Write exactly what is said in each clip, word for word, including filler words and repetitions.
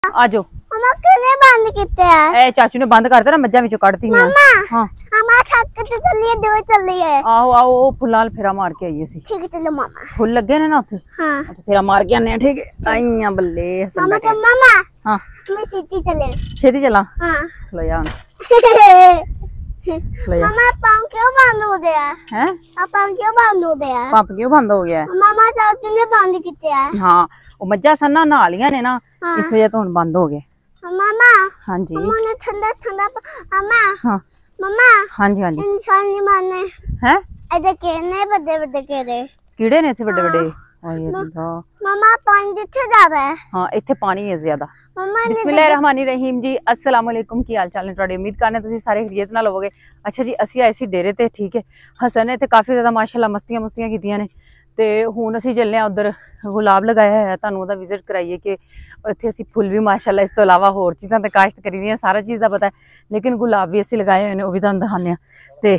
आजो मम्मा किने बंद किते है? ए चाचू ने बंद करता ना मज्जा विचों कढती मैं। मम्मा हां मम्मा छक ते चलिए दो चली है। आओ आओ ओ फुलाल फेरा मार के आईए सी। ठीक है चलो मम्मा। फुल लगे ने ना उथे। हां उथे फेरा मार के आने ठीक है। आईया बल्ले हसन मम्मा बैठे। तो मम्मा हां मैं सीधी चले। छेती चला हां लो यार लो यार मम्मा पंप क्यों बंद हो गया है? हैं पंप क्यों बंद हो गया है? पंप क्यों बंद हो गया है? मम्मा चाचू ने बंद किते है। हां ओ मज्जा सन ना नहा लिया ने ना हाँ। इस वजह तो हुन बंद हो गए। मम्मा हां जी मम्मा ने ठंडा ठंडा मम्मा हां मम्मा हां जी हां जी इंसान नहीं माने हैं ऐसे कहने बड़े बड़े केरे कीड़े ने इथे बड़े बड़े हाँ। ओए अल्लाह मम्मा पानी किथे जा रहा है? हां इथे पानी है ज्यादा। मम्मा ने बिस्मिल्लाहिर्रहमानिर्रहीम जी अस्सलाम वालेकुम की हाल चाल ने तुहाडे उम्मीद करने तुसी सारे खैरियत नाल होवोगे। अच्छा जी असी आए सी डेरे ते ठीक है हसन ने ते काफी ज्यादा माशाल्लाह मस्तियां मुस्तियां कीतियां ने ते हुण असी चलने आ उधर गुलाब लगाया है तुहानू ओदा विजिट कराइए कि इत्थे असी फुल भी माशाल्लाह इस तो इलावा होर चीज़ां ते काश्त करी दियां सारा चीज़ दा पता है लेकिन गुलाब भी असी लगाए हुए ने ओह भी तुहानू दिखाने आ ते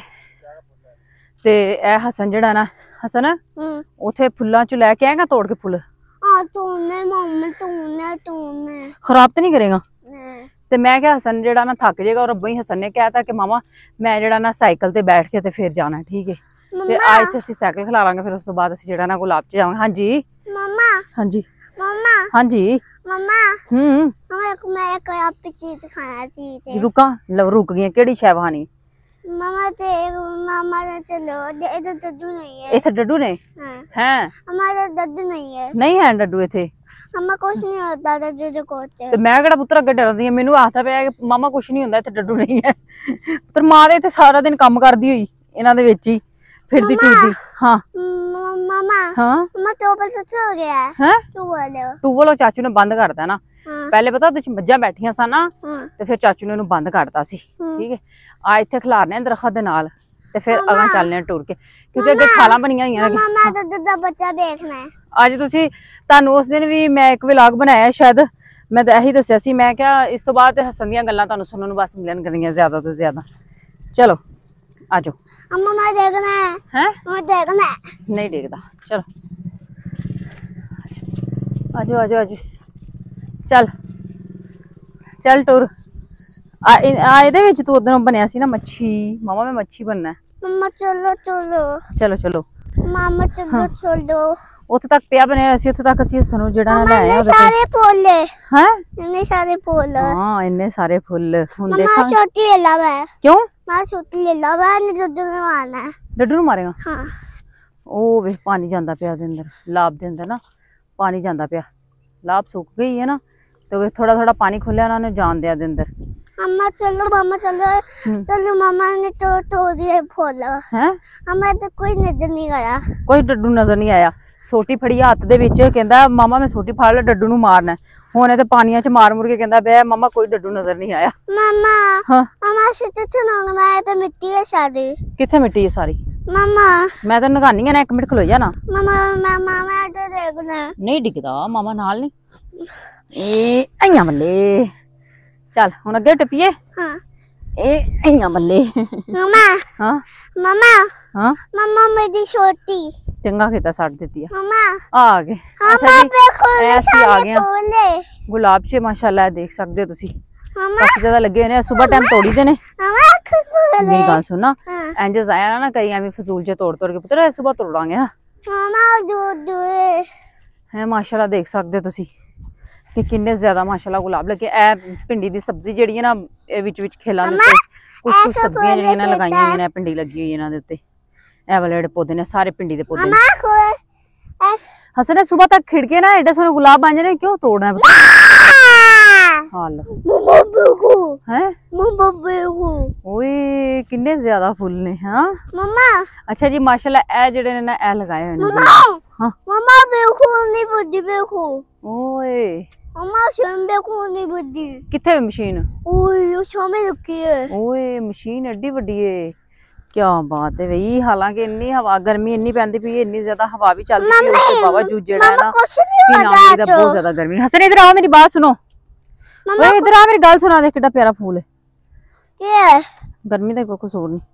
ते ए हसन जेड़ा ना हसन उथे फुल्लां चों लैके आएगा तोड़ के फुल हाँ तूने मम्मी तूने तूने खराब तो नहीं करेगा नहीं ते मैं क्या हसन जेड़ा ना थक जाएगा और अब्बा ही हसन ने कहता कि मामा मैं जेड़ा ना साइकिल ते बैठ के ते फिर जाना है ठीक है ते आज ते असीं साइकिल खिलावांगे फिर उस तो बाद असीं जेड़ा ना गुलाब च जावांगे। हां जी मम्मा हां जी मम्मा हां जी मम्मा हम्म मैं एक मैं एक आप चीज खाना चीज है रुका लो रुक गई केड़ी शै खानी मम्मा ते मामा ने चलो इधर दद्दू नहीं है इथे डड्डू ने हाँ हैं हमारा दद्दू नहीं है नहीं है डड्डू इथे मम्मा कुछ नहीं होता दद्दू जो कोच ते मैं केड़ा पुत्तर अगे डरदी हां मैनू आखदा पिया कि मामा कुछ नहीं हुंदा इथे डड्डू नहीं है पुत्तर मां दे इथे सारा दिन काम करदी होई इन्हां दे विच ही फिरदी टुरदी। हां मामा हां मम्मा टोपल तो चल गया है हैं तू बोलो टूवल चाचू ने बंद करता ना हाँ पहले पता ओदे च मज्जां बैठियां सन ना हाँ ते फिर चाचू ने ओनू बंद करता सी ठीक है आ इत्थे खिलारने दरखत दे नाल ते फिर अगां चलने टुर के क्योंकि अगे खालां बनियां होईयां ने। मम्मा दद्दू दा बच्चा देखना है अज तुसी तुहानू उस दिन भी मैं एक व्लॉग बनाया शायद मैं तो यही दस्सिया सी मैं क्या इस तो बाद हसन दियां गल्लां तुहानू सुनन नू बस मिलन करनियां ज्यादा तो ज्यादा। चलो आ जाओ मम्मा देखना है हैं मैं देखना है नहीं देखदा चलो आ जाओ आ जाओ आ जाओ चल चल टुर आ इहदे विच तू उधरों बनया सी ना मच्छी मामा मैं मच्छी बनना है। मम्मा चलो चलो चलो चलो मामा चलो चलो उत्थे तक पिया बनया सी उत्थे तक असीं हसन जेड़ा ना ले आए इन्ने सारे फुल हैं इन्ने सारे फुल हां इन्ने सारे फुल हुन मम्मा देखा छोटी ले ला मैं क्यों मैं छोटी ले ला मैं दद्दू ने मारना है डड्डू नू मारेगा हाँ ओ वे पानी जांदा पिया दे अंदर लाभ दे अंदर ना पानी जांदा पिया लाभ सुक गई है ना तो वे थोड़ा थोड़ा पानी खुलिया ना उन्हें जान दिया दे अंदर। मम्मा चलो मामा चलो चलो मामा ने तो तोड़ दिए फूल हैं हमें तो कोई नजर नहीं आया कोई डड्डू नजर नहीं आया सोटी फड़ी हत्थ दे विच कहंदा मामा मैं सोटी फड़ ले डड्डू नू मारना हुणे ते पानियां च मार मुर के कहंदा बे मामा कोई डड्डू नजर नहीं आया। मामा हाँ मामा सिर्फ तो नंगना है तो मिट्टी है सारी किथे मिट्टी है सारी मामा मैं तो नगानी है ना एक मिनट खलो जा ना मामा मामा मैं तो देखना नहीं डिगदा मामा नाल नहीं ए अइयां बल्ले चल हुन अगे टपिए हाँ ए अइयां बल्ले मामा हाँ मामा हाँ मामा मेरी छोटी चंगा किता सट दित्ती है मामा आ गए। अच्छा जी ऐसे आ गए फूल गुलाब च माशाल्लाह देख सकते हो तुसी मामा काफी ज्यादा लगे हुए सुबह टाइम तोड़ी देने मामा फूल मेरी गल सुनना हाँ। इंज आया ना कहीं एवं फजूल च तोड़ तोड़ के पुत्र सुबह तोड़ांगे ना मामा दूध दूध है माशाल्लाह देख सकते हो तुसी कि किन्ने ज्यादा माशाल्लाह गुलाब लगे ए भिंडी दी सब्जी जेहड़ी है ना ए विच विच खेलां दे उत्ते कुछ कुछ सब्जियां जेहड़ियां ना लगाईयां हुई ने भिंडी लगी हुई है इन्हां दे उत्ते ए वाले जेहड़े पौधे ने सारे भिंडी दे पौधे मामा खोल हसन ने सुबह तक खिड़के ना एडे सोने गुलाब बन जाने क्यों तोड़ना है हाल मम्मा बेगू हैं मम्मा बेगू ओए किन्ने ज्यादा फुल ने हां मम्मा अच्छा जी माशाल्लाह ए जेड़े ने ना ए लगाए हुए ने हां मम्मा बेगू नहीं बुद्धि बेगू ओए मम्मा सुन बेगू नहीं बुद्धि किथे मशीन ओए उस में रखी है ओए मशीन एडी बड़ी है क्या बात है भाई हालांकि इन्नी हवा गर्मी इन्नी पैंदी पई है इन्नी ज्यादा हवा भी चलती है उसके बावजूद जेड़ा है ना कि नाम दा बहुत ज्यादा गर्मी। हसन इधर आओ मेरी बात सुनो ओए इधर आ मेरी गल सुना दे कितना प्यारा फूल है क्या गर्मी दा कोई कसूर नहीं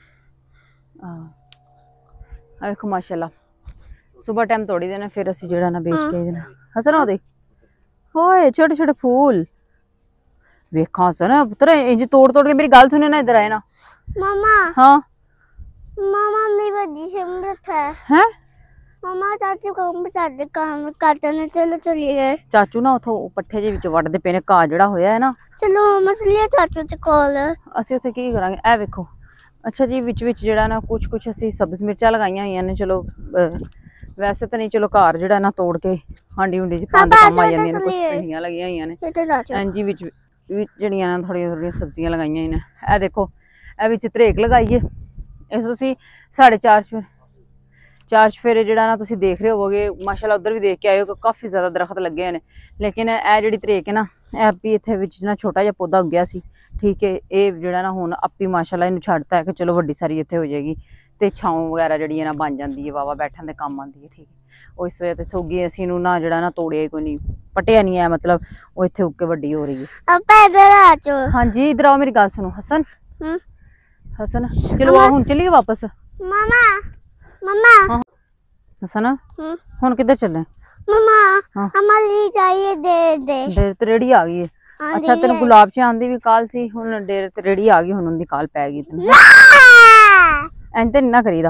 आ देखो माशाल्लाह सुबह टाइम तोड़ी देना फिर असि जेड़ा ना बेच के देना। हसन आओ देख होए छोटे छोटे फूल वेखा हसन पुत्र इंज तोड़ तोड़ के मेरी गल सुने ना इधर आए ना मम्मा हाँ मम्मा नहीं बजी सिमरत है हैं मम्मा चाचू को चाचे काम करते ने चलो चलिए ਚਾਚੂ ਨਾ ਉਥੋਂ ਪੱਠੇ ਜਿਹੇ ਵਿੱਚ ਵੱਢਦੇ ਪਏ ਨੇ ਘਾਹ ਜਿਹੜਾ ਹੋਇਆ ਹੈ ਨਾ चलो मम्मा चलिए चाचू के कॉल ਅਸੀਂ ਉੱਥੇ ਕੀ ਕਰਾਂਗੇ ਇਹ ਵੇਖੋ ਅੱਛਾ ਜੀ ਵਿੱਚ ਵਿੱਚ ਜਿਹੜਾ ਨਾ ਕੁਝ ਕੁਝ ਅਸੀਂ ਸਬਜ਼ ਮਿਰਚਾਂ ਲਗਾਈਆਂ ਹੋਈਆਂ ਨੇ ਚਲੋ ਅਹ, ਵੈਸੇ ਤਾਂ ਨਹੀਂ ਚਲੋ ਘਰ ਜਿਹੜਾ ਨਾ ਤੋੜ ਕੇ ਹਾਂਡੀ ਹੁੰਡੀ ਚ ਪਾਉਣ ਦੇ ਕੰਮ ਆ ਜਾਂਦੀਆਂ ਨੇ ਕੁਝ ਪਿੰਡੀਆਂ ਲੱਗੀਆਂ ਹੋਈਆਂ ਨੇ ये तो चाचू ਹਾਂਜੀ ਵਿੱਚ ਵਿੱਚ ਜਿਹੜੀਆਂ ਨਾ ਥੋੜੀਆਂ ਥੋੜੀਆਂ ਸਬਜ਼ੀਆਂ ਲਗਾਈਆਂ ਹੋਈਆਂ ਨੇ ਇਹ ਦੇਖੋ ਇਹ ਵਿੱਚ ਧਰੇਕ ਲਗਾਈਏ ਇਸ ਤੁਸੀਂ ਸਾਢੇ ਚਾਰ ਚ ਚਾਰ ਚਫੇਰੇ ਜਿਹੜਾ ਨਾ ਤੁਸੀਂ ਦੇਖ ਰਹੇ ਹੋਵੋਗੇ ਮਾਸ਼ਾਅੱਲਾ ਉਧਰ ਵੀ ਦੇਖ ਕੇ ਆਏ ਹੋ ਕਿ ਕਾਫੀ ਜ਼ਿਆਦਾ ਦਰਖਤ ਲੱਗੇ ਹੋਏ ਨੇ ਲੇਕਿਨ ਇਹ ਜਿਹੜੀ ਧਰੇਕ ਹੈ ਨਾ ਇਹ ਵੀ ਇੱਥੇ ਵਿੱਚ ਨਾ ਛੋਟਾ ਜਿਹਾ ਪੌਦਾ ਉੱਗਿਆ ਸੀ ਠੀਕ ਹੈ ਇਹ ਜਿਹੜਾ ਨਾ ਹੁਣ ਆਪੀ ਮਾਸ਼ਾਅੱਲਾ ਇਹਨੂੰ ਛੱਡਤਾ ਹੈ ਕਿ ਚਲੋ ਵੱਡੀ ਸਾਰੀ ਇੱਥੇ ਹੋ ਜਾਏਗੀ ਤੇ ਛਾਂ ਵਗੈਰਾ ਜਿਹੜੀ ਹੈ ਨਾ ਬਣ ਜਾਂਦੀ ਹੈ ਵਾਵਾ ਬੈਠਣ ਦੇ ਕੰਮ ਆਉਂਦੀ ਹੈ ਠੀਕ ਹੈ ਉਹ ਇਸ ਵਜ੍ਹਾ ਤੇ ਇੱਥੇ ਉੱਗੀ ਅਸੀਂ ਇਹਨੂੰ ਨਾ ਜਿਹੜਾ ਨਾ ਤੋੜਿਆ ਹੀ ਕੋਈ ਨਹੀਂ ਪਟਿਆ ਨਹੀਂ ਹੈ ਮਤਲਬ ਉਹ ਇੱਥੇ ਉੱਗ ਕੇ ਵੱਡੀ ਹੋ ਰਹੀ ਹੈ अब पैदल आ जाओ ਹਾਂਜੀ ਇਧਰ ਆਓ ਮੇਰੀ ਗੱਲ ਸੁਣੋ ਹਸਨ हम्म हसन चलो आओ हुन चलिए वापस मम्मा मम्मा हाँ हसन हम्म हुन किधर चले मम्मा हाँ। हमारी चाहिए दे दे डेर ते रेडी आ गई है हाँ, अच्छा जी तेन है। गुलाब च आंदी भी काल सी हुन डेर ते रेडी आ गई हुन उनदी काल पै गई तेन एंज ते ना करीदा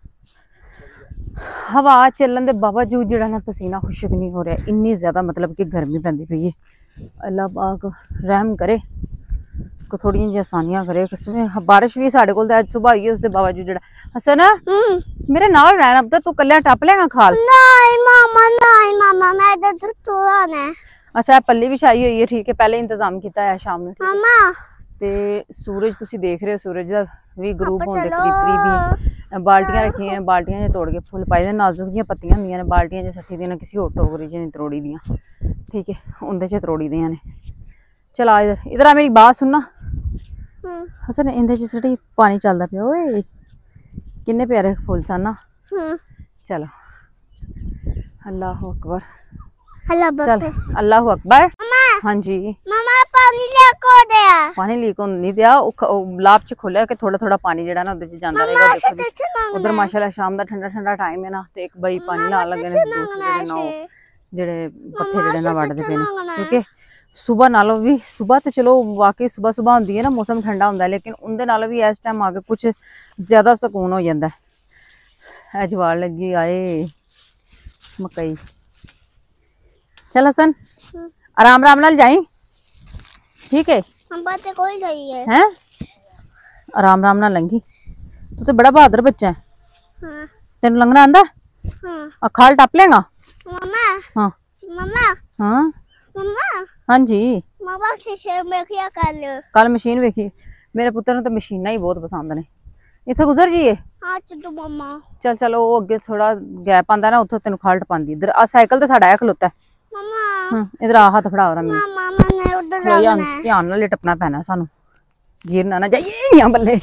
हवा चलन दे बावजूद जेड़ा ना पसीना खुशक नहीं हो रहा इन्नी ज्यादा मतलब कि गर्मी पैंदी पई है अल्लाह पाक रहम करे को थोड़ी जी आसानियां करे किस्में बारिश भी साढ़े कोल अज सुबह हुई है उसके बावजूद जेड़ा हसन हम्म मेरे नाल रहना अब तू कल्ला टप लेगा खाल नहीं मामा नहीं मामा मैं तो तो आना है अच्छा पल्ली बिछाई हुई है ठीक है पहले इंतजाम किया है शाम में मामा ते सूरज तुसी देख रहे हो सूरज दा भी ग्रुप पापा होंदे चलो। करीब करीब ही बाल्टियां रखी हैं बाल्टियां जे तोड़ के फुल पाए दे नाजुक जियां पत्तियां होंदियां ने बाल्टियां जे सट्टी दियां किसी होर टोकरी च नहीं त्रोड़ी दियां ठीक है उंदे च त्रोड़ी दियां ने चल आ इधर इधर आ मेरी बात सुनना हम्म हसन इंदे च सटी पानी चलदा पिया ओए किन्ने प्यारे फुल सन ना हम्म चलो अल्लाह अकबर हेलो चल बप्पे अल्लाह अकबर मामा हाँ जी मामा पानी लेको दे पानी लीक नहीं दिया लाभ च खोलिया कि थोड़ा थोड़ा पानी जेड़ा ना उधर च जांदा रहेगा देखो जी देखो उधर माशाल्लाह शाम दा ठंडा ठंडा टाइम है ना ते एक बई पानी ला लगे ने दूसरे ना जेड़े पट्ठे जेड़े ना वड़दे पे ने ठीक है सुबह नालों भी सुबह तो चलो वाकई सुबह सुबह होंदी है ना मौसम ठंडा होंदा है लेकिन उनदे नालों भी इस टाइम आके कुछ ज्यादा सुकून हो जांदा है जवाल लगी आए मकई चल हसन आराम आराम नाल जाई ठीक है हम बातें कोई नहीं है हैं आराम आराम नाल लंघी तू तो बड़ा बहादुर बच्चा है हाँ तेन लंघना आंदा हाँ अखाल टप लेगा मामा हाँ मामा हाँ मामा हाँ जी मामा शीशे में क्या कर लो कल मशीन वेखी मेरे पुत्र ने तो मशीना ही बहुत पसंद ने इत्थे गुजर जाइए हाँ चलो मामा चल चल वो अगे थोड़ा गैप आंदा ना उत्थे तेन खाल टपांदी इधर आ साइकिल तो साडा है खलोता है मामा हाँ इधर आ हाथ फड़ा रहा मैंने मामा मैंने उधर खलो या जाना है ध्यान नाल टपना पैना सानू गिर ना ना जाइए या बल्ले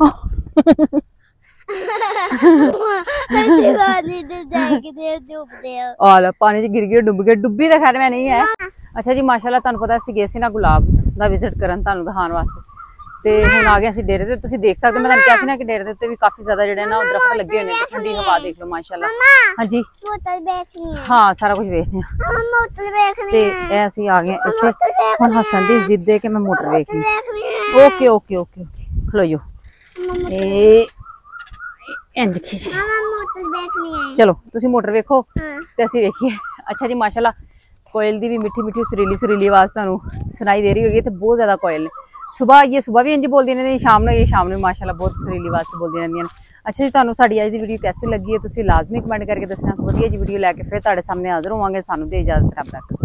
ऐसी बात नहीं तो जाएगी देर डूब दे आ ले पानी च गिर गई डुब गई डुब्बी तो खैर मैं नहीं है अच्छा जी माशाल्लाह ਤੁਹਾਨੂੰ ਪਤਾ ਅਸੀਂ ਗਏ ਸੀ ਨਾ ਗੁਲਾਬ ਦਾ ਵਿਜ਼ਿਟ ਕਰਨ ਤੁਹਾਨੂੰ ਦਿਖਾਉਣ ਵਾਸਤੇ ਤੇ ਹੁਣ ਆ ਗਏ ਅਸੀਂ ਡੇਰੇ ਤੇ ਤੁਸੀਂ ਦੇਖ ਸਕਦੇ ਹੋ ਮੈਂ ਤੁਹਾਨੂੰ ਕਿਹਾ ਸੀ ਨਾ ਕਿ ਡੇਰੇ ਦੇ ਉੱਤੇ ਵੀ ਕਾਫੀ ਜ਼ਿਆਦਾ ਜਿਹੜੇ ਨਾ ਦਰਖਤ ਲੱਗੇ ਹੋਏ ਨੇ ਤੇ ਠੰਡੀ ਹਵਾ ਦੇਖ ਲਓ ਮਾਸ਼ਾਅੱਲਾ ਹਾਂਜੀ बोतल देखनी है ਹਾਂ ਸਾਰਾ ਕੁਝ ਵੇਖਦੇ ਆ हम बोतल देखनी ਤੇ है ਇਹ ਅਸੀਂ ਆ ਗਏ ਇੱਥੇ ਹੁਣ ਹਸਨ ਦੀ ਜ਼ਿੱਦ ਦੇ ਕਿ ਮੈਂ ਮੋਟਰ ਵੇਖਣੀ देखनी है ਓਕੇ ਓਕੇ ਓਕੇ ਓਕੇ ਖਲੋਇਓ ਇਹ ਇੰਜ ਖਿੱਚ मामा बोतल देखनी है ਚਲੋ ਤੁਸੀਂ ਮੋਟਰ ਵੇਖੋ हाँ ਤੇ ਅਸੀਂ ਵੇਖੀਏ ਅੱਛਾ ਜੀ ਮਾਸ਼ਾਅੱਲਾ कोयल दी भी मिठी मिठी सुरीली सुरीली आवाज तुहानू सुनाई दे रही होगी तो बहुत ज्यादा कोयल ने सुबह ये सुबह भी इंज बोलती रहती शाम में ये शाम में माशाल्लाह बहुत सुरीली आवाज से बोलती रहंदियां ने अच्छा जी तुहानू साडी अज दी वीडियो कैसी लगी है तुसीं लाजमी कमेंट करके दसना वधिया जी वीडियो लैके फिर तुहाडे सामने हाज़र होवांगे सानू दे इजाजत रब तक।